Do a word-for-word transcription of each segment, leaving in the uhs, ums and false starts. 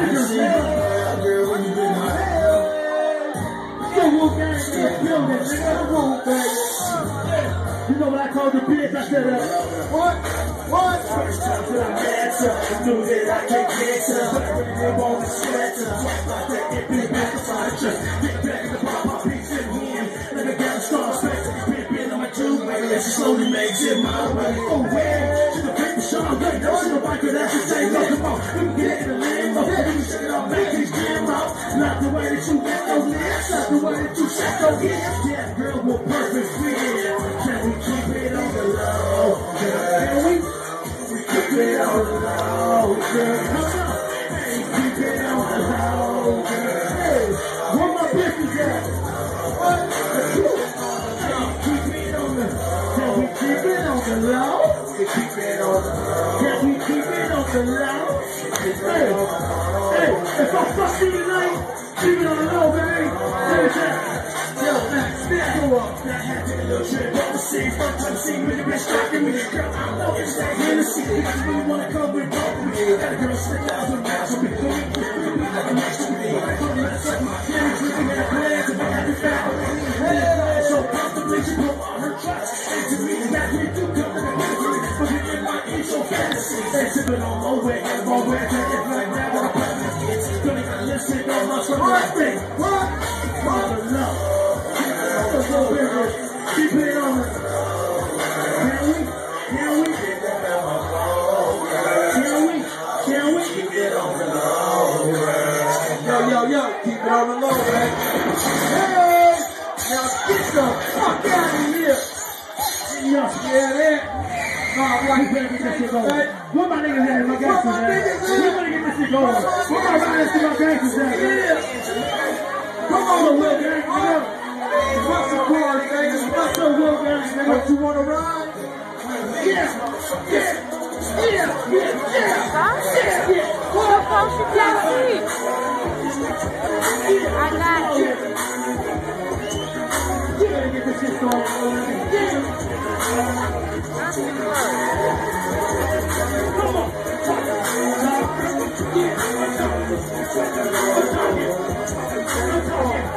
niggas, man. Yo, Wu Gang in the building, nigga. Wu Gang. You know what I called the bitch? I said, uh, what? What? First time that I met her, I knew that I can't get her. But I really want to sweat her. Swipe like that, get big back to find a trust. Get back to the pop, pop, piece in him. Let me get a strong space. Pip in on my tube, baby. And she slowly makes it my way. Oh, man. She's a big Sean, great. No, she don't like her, that's the same. Look, come on. Let me get in the limo. Let me shit up, make these damn out. Not the way that you get those lips. Not the way that you set those hips. Yeah, girl, we're perfect fit. Can we keep it on the low? Can we? Keep it on the low, girl. Hey, keep it on the low, girl. Hey, where my bitches at? What? Hey, keep it on the. Can we keep it on the low? Keep it on the low. Can we keep it on the low? Hey, hey, if I fuck you tonight, keep it on the low, baby. Hey, Jack. Yo, Max, go up. That happened a little trip overseas. First time seeing me, the bitch talking me. Girl, I know it's that Hennessy. Because we wanna come with both of me. Got a girl slick out with mouths with me. Go and get with me like a next to me. Come and suck my candy, drinking at a glance. If I have your family, hey, so comfortably, she put all her trust into me. That's when you come to the country. But you in my ear so fantasy. They sipping on my way, and my way, take it like that. What a plan is. Gonna get lipstick on my something. What? What? Love. Keep it on the. Can we? Can we? Can we? Can we? Keep it on the low, yo, yo, yo, keep it on the low, man. Hey, now get the fuck out of here. Y'all scared it? Nah, I'm like, better get this shit going. Where my niggas at? My gangsters at? We better get this shit going. Where my riders to my gangsters at? Yeah. Come on, Will Gang, come on. What's the car, niggas? What's the Will Gang, nigga? Don't you wanna ride? Yeah, yeah, yeah, yeah, yeah, yeah. What the fuck you can't see? I got you. You better get this shit started. Yeah. Come on. Yeah. I'm talking. I'm talking. I'm talking.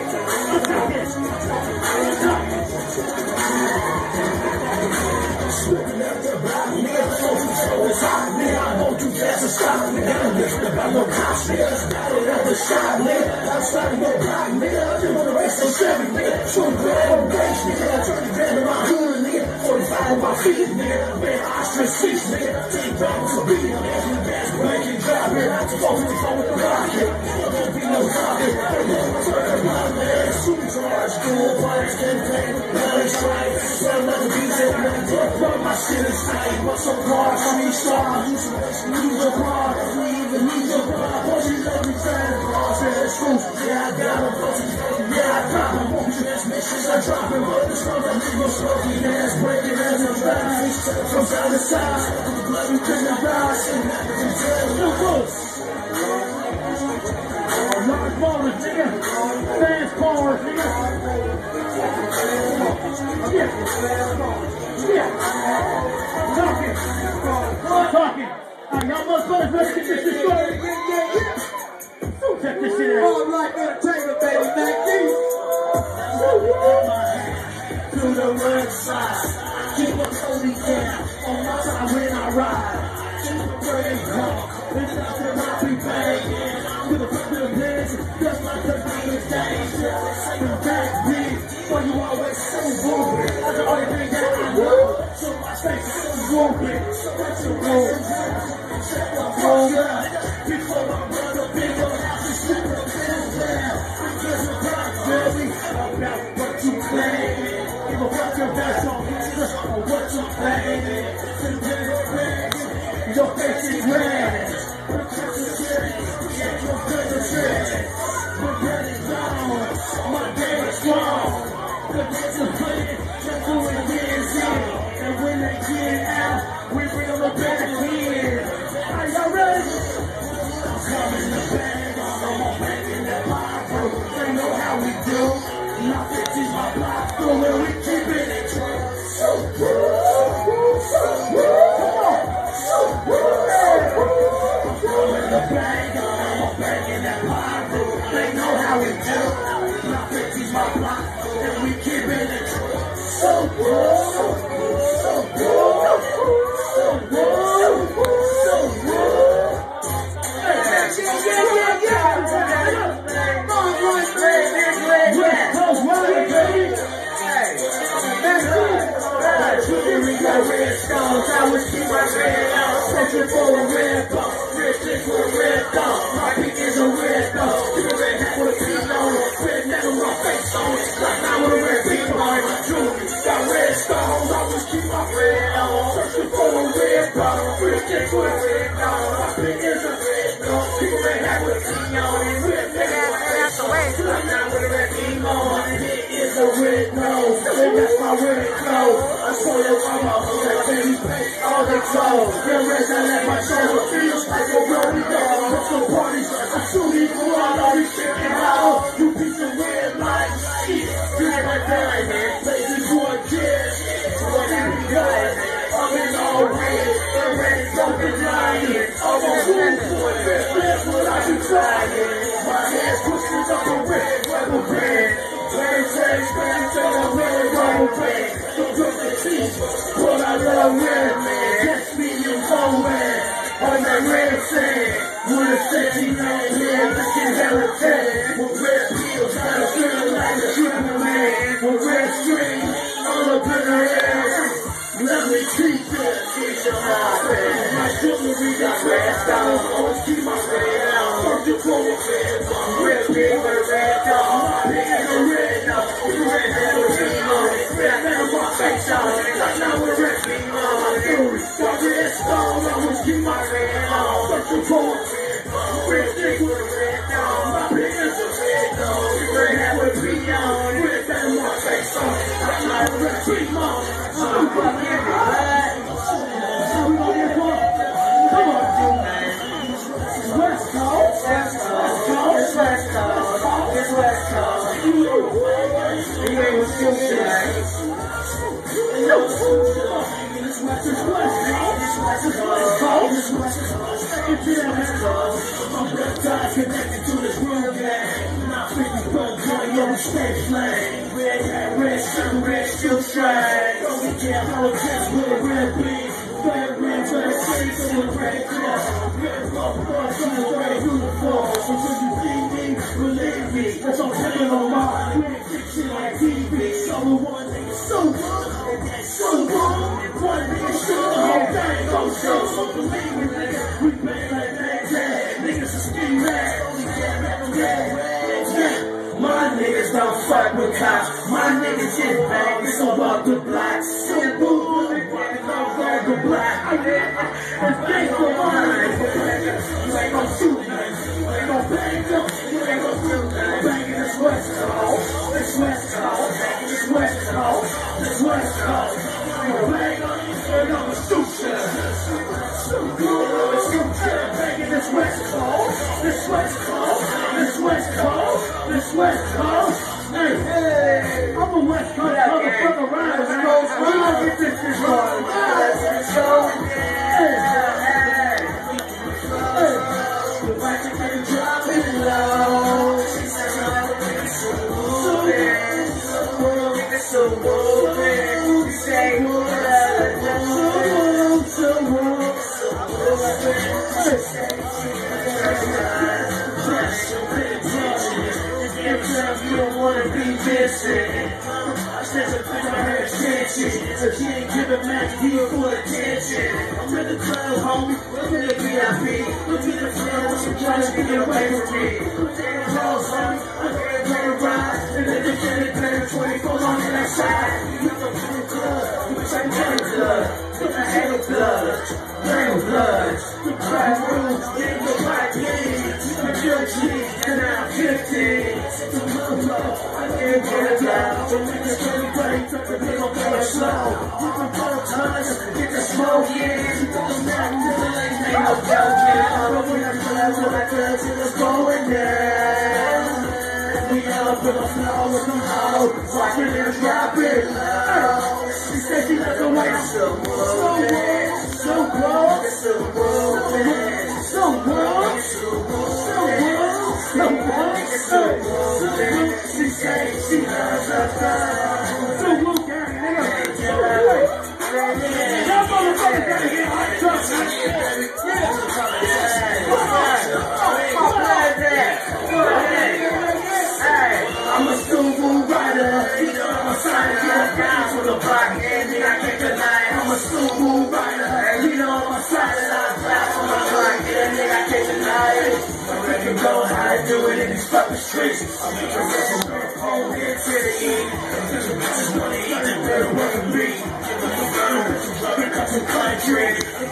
Slipping up the block, nigga, so you so it's hot, nigga. I won't do fast and stop, nigga. I'm lifting up no cops, nigga. Got it at the shop, nigga. I'm starting no block, nigga. I'm doing the race on seven, nigga. Twenty grand on base, nigga. I turn the grand around hood, nigga. Forty-five on my feet, nigga. Man, ostrich seats, nigga. Take back to beat, nigga. From the gas, breaking, driving. I'm supposed to go with the rocket. Don't be no rocket. Turn my man, supercharged, school bikes, ten pain, nine stripes. Sell another beat, but my shit is tight. What's so hard? How many stars? You should lose your car. We even lose your car. Boy, you know me trying to cross that truth. Yeah, I got a bunch of yeah, I got a bunch of ass missions. I drop it, but the stuff that nigga smoking ass, breaking as a rise. From side to side, with the blood we couldn't rise. And that was in jail. No close. Large ballers, nigga. Fast cars, nigga. Yeah. Yeah. Talking. Talking. Alright, y'all motherfuckers ready to get this shit started? Yeah, yeah, yeah. So check this shit out. All right, entertainment, baby, Mac D. To the website. Keep a Cody down on my time when I ride. To the brave home. It's not that I be banging. To the front of the place. Just like the biggest danger. The back beat. Why you always so rude? That's the only thing that I know. So my face is so moving. So that's your room. Check the fuck out. Before I run up in your house and slip the pills down. I'm just a rock, baby. About what you claim. Give a fuck your best on Jesus or what you claim. Your face is red. Your face is red. Your face is red. My bread is gone. My day is strong. The days are playing. Just doing this here. And when they get out, we bring them back here. Are y'all ready? got red stones, I would keep my red on. Searching for a red bone, red chick with a red thumb. My pink is a red thumb. Keep a red hat with a pink on it. Red neck with my face on it. Like now with a red pink on it. My jewelry got red stones, I would keep my red on. Searching for a red bone, red chick with a red thumb. My pink is a red thumb. Keep a red hat with a pink on it. Red neck with my face on it. Like now with a red pink on it. It is a red nose, and that's my red clothes. I saw your mama, that baby paint all the clothes. Real red I let my shoulder feels like a rolling dog. What's the party? I shoot you for all all this shit and how you piece of red like shit. You're my diamond, places you a kid. What you be done? I'm in all red, the red is open lying. I'm on food for it, that's what I be trying. My head pushes up a red rubber band. Red, red, red, red, red rubber band. So good to see, but I love red man. Catch me in nowhere, on that red sand. With a sexy man here, looking hella tan. With red heels, got a feel like a triple man. With red string, all up in her hair. Let me keep it, keep your mouth in. My jewelry got red stones, always keep my red on. Searching for a red bone, red pig with a red dog. My pig is a red dog, you red hat with a pink on it. Red man with my face on it, like now with a red pink on it. Got red stones, always keep my red on. Searching for a red bone, red pig with a red dog. My pig is a red dog, you red hat with a pink on it. Red man with my face on it, like now with a red pink on it. I'm fucking right. So we gonna get one. Come on, West Coast, West Coast, it's West Coast, it's West Coast. You ain't with you today. No, it's West Coast, it's West Coast, it's West Coast. It's West Coast. I'm reptile connected to this world gang. Not fifty bucks on your stage lane. Red hat, red shirt, red shoe strap. Don't be careful, I was just with a red beat. Red, red, red shades and a red cloth. Red blood, blood, from the red uniform. Until you see me, believe me, that's all paying on mine. Red fiction like T V. So one nigga, so one, so one. One nigga, so the whole thing gon' show. So believe me, nigga, we play like that, that. Niggas are ski mad, only get red, red, red. My niggas don't fuck with cops. My niggas get back, it's all about the block. So boo, it's all about the block. And thanks for mine. You ain't gon' shoot me. You ain't gon' bang them. You ain't gon' shoot me. Banging this West Coast. This West Coast. This West Coast. This West Coast. You bang on you, you're gonna shoot you. Shoot you, gonna shoot you. Banging this West Coast. This West Coast. This West Coast. This West Coast. Hey, hey, I'm a West Coast motherfucker rider, man. We're gonna get this shit going. Let's go. Hey, hey, hey. The mic is getting dropping low. She says I'm so moving, so moving, so moving. You say move, so move, so moving. She says you don't wanna be missing. I said to put my hair attention, so she ain't giving Mac deal for attention. I'm in the club, homie, look at the V I P. Look at the flow, she trying to get away from me. Look at the clothes, homie, I'm gonna play a ride. And then the kid playing twenty-four on the left side. You go to the club, you can check the blood. Put the hell of blood, real blood. The crack room, get the black leaves. The guilty, and I'm fifteen. The love, I can't get it down. The niggas really great, but the people going slow. With the both times, get the smoke in. She took them down, the legs ain't no doubt, man. But when I clap, when I clap, it was going down. We up in the flow with them hoes, rockin' and dropping low. She said she let the way so moving, so close, so moving, so close, so close, so close, so moving. She said she loves her thumb. So move, gang, nigga. That motherfucker gotta get hot trucks. I'm a school rider, I'm a scientist, down to the block, and I can't deny. I'm a nigga know how to do it in these fucking streets. I'm in possession of a home here to the eat. Bitches wanna eat the better work and beat. Pick up some country.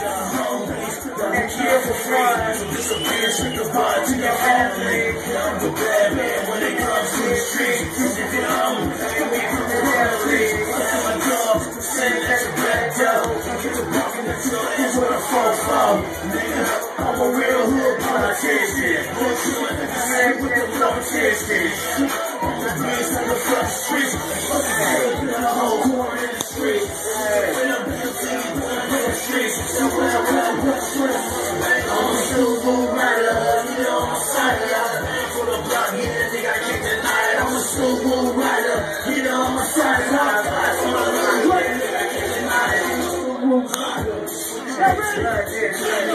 Next year for fun. Disappear, shit the vibe to your family. I'm the bad man when it comes to the streets. You should get home. You be from the reality. Look at my dog. Same as a black dough. Get the buck in the field. That's what I fall from. Nigga, I'm a real hood politician. Don't you let the same with the politician. I'm the beast on the front street. I'm the hell in the whole corner in the street. When I'm in the city, in the streets. So when I'm in the streets, I'm a super rider. You know I'm a fighter. I'm back for the block. Yeah, I think I can't deny it. I'm a super rider. You know I'm a fighter. I'm back for the block. Yeah, I think I can't deny it. I'm a super rider. Yeah, yeah,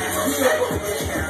yeah.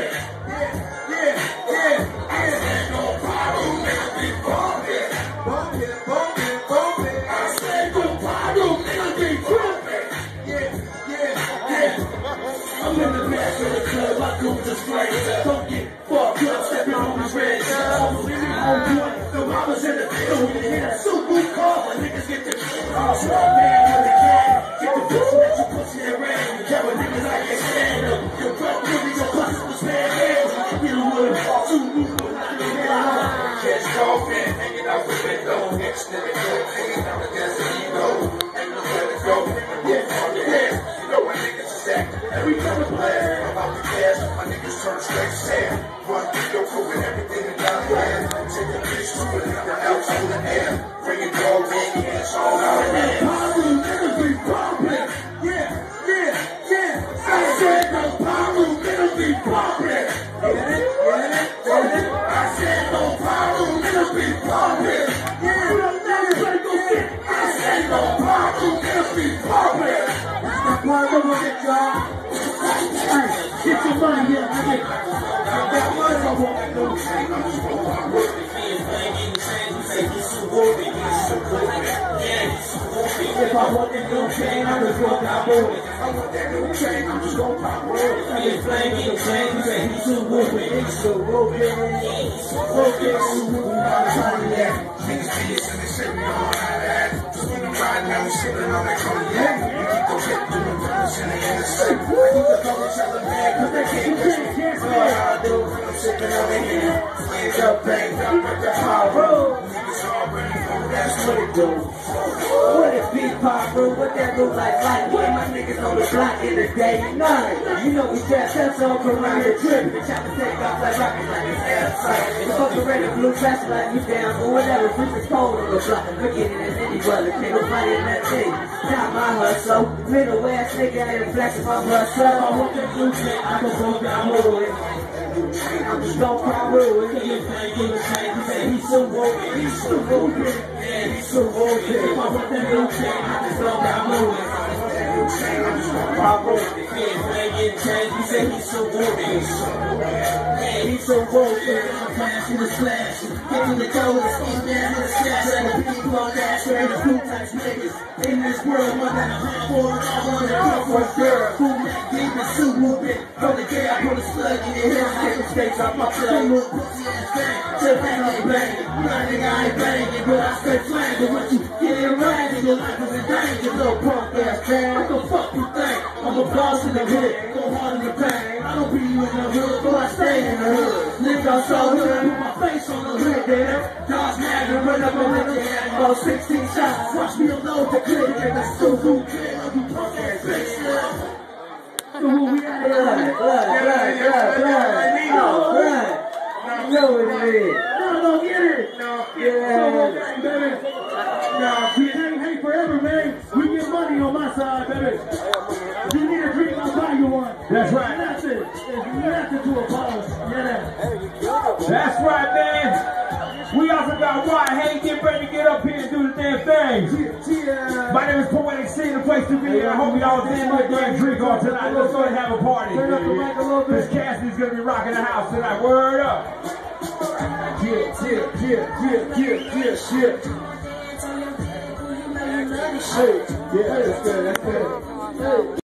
Yeah, yeah, yeah, yeah. I said go viral, niggas be tripping. Yeah, yeah, yeah. I'm in the back of the club, I do display. Don't get fucked up, stepping on the red. I'm really on point. The robbers in the field, we hear that super car, but niggas get the oh, small man with the can. Get the pussy that you pussy and ran. You care what niggas I can't stand up. Your breath, really, your pussy was bad hands. Get a wood, two new ones, not the head. Catch dog man, hanging out the window. Next nigga, good thing, I'm against the ego. Ain't no let it go. Yeah, on your head. You know what niggas is at. Every time I play, I'm out the cash. My niggas turn straight sad. Run through your crew with everything that got land. Take the bitch to it, leave the house in the air. Bring your dog in, cash all out of there. Pyro, niggas be poppin'. Yeah, yeah, yeah. I said no pyro, niggas be poppin'. Get it, get it, get it. I said no pyro, niggas be poppin'. Yeah, niggas ain't gon' get. I said no pyro, niggas be poppin'. That's the pyro with it, y'all. Hey, get your money here, nigga. That money I want to do. I'm just gonna pop work. If I want that new chain, I'm just gonna pop work. I want that new chain, I'm just gonna pop work. I get flame in the chain, you say he's too whooping, he's too whooping, whooping, whooping, by the time of that. Niggas be this and they say we don't ride that. Just when I'm riding out, we sipping on that cognac. You keep those hip through the brothers and they in the safe. I keep the brothers out the bag, cause they can't catch me. So how I do when I'm sipping on their hand. Flames up, banged up with the pyro. Niggas already know that's what it do. What it be, pyro? What that look like? Like what my niggas on the block in the day? None. You know we got that song around the trip. The chopper take off like rockets like it's air fight. The fucking red and blue flash like you down or whatever. Push the cold on the block. Look at it as any brother. Can't nobody in that thing. Not my hustle. Middle ass nigga ain't flashing my hustle. I want that blue shit. I can go down with it. I'm just gon' pop with it. He's so woke. He's so woke. Yeah, he's so woke. If I want that blue shit, I just gon' down with it. I'm just gon' pop with it. He said he's so woke. Yeah, he's so woke. I'm flashing the slash. Get to the toe with the skin down to the slash. Let the people on that straight. The two types niggas. In this world, one that I'm for it. I want to come for a girl. Who that deep and so whooping. From the day I put a slug in your hair. I can stay top my plug. Little pussy ass thing. Till that ain't banging. Blood nigga I ain't banging. But I stay flanging. What you get in rag in your life is in danger. Little punk ass man. What the fuck you think? I'm a boss in the hood. Go hard in the pain. I don't be you in the hood. But I stay in the hood. Live on so hood. Put my face on the hood there. Dodge mad and run up on the head. About sixteen shots. Watch me unload the clip. And that's so good. You punk ass bitch. So who we at? Blood, blood, blood, blood, blood. Oh, blood. You know what it is. No, no, get it. No, yeah. So, baby. No, we ain't hate forever, man. We get money on my side, baby. If you need a drink, I'll buy you one. That's right. That's it. Nothing to oppose. Yeah. That's right, man. We also got Ryan Hayes getting ready to get up here and do the damn thing. Yeah. My name is Poetic C, the place to be. I hope y'all did my damn drink on tonight. Let's go ahead and have a party. Turn up the mic a little bit. Because Cassidy's going to be rocking the house tonight. Word up. Yeah, yeah, yeah, yeah, yeah, yeah, shit. Hey, yeah, that's good, that's good. Hey.